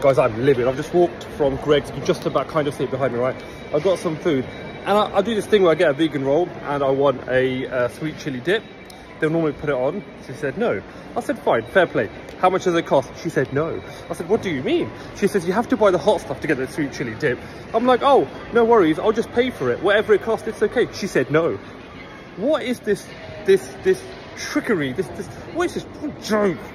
Guys, I'm livid. I've just walked from Greggs. You just about kind of see it behind me, right? I've got some food. And I do this thing where I get a vegan roll and I want a sweet chili dip. They'll normally put it on. She said no. I said fine, fair play. How much does it cost? She said no. I said, what do you mean? She says, you have to buy the hot stuff to get the sweet chili dip. I'm like, oh, no worries. I'll just pay for it. Whatever it costs, it's okay. She said no. What is this trickery? What is this joke?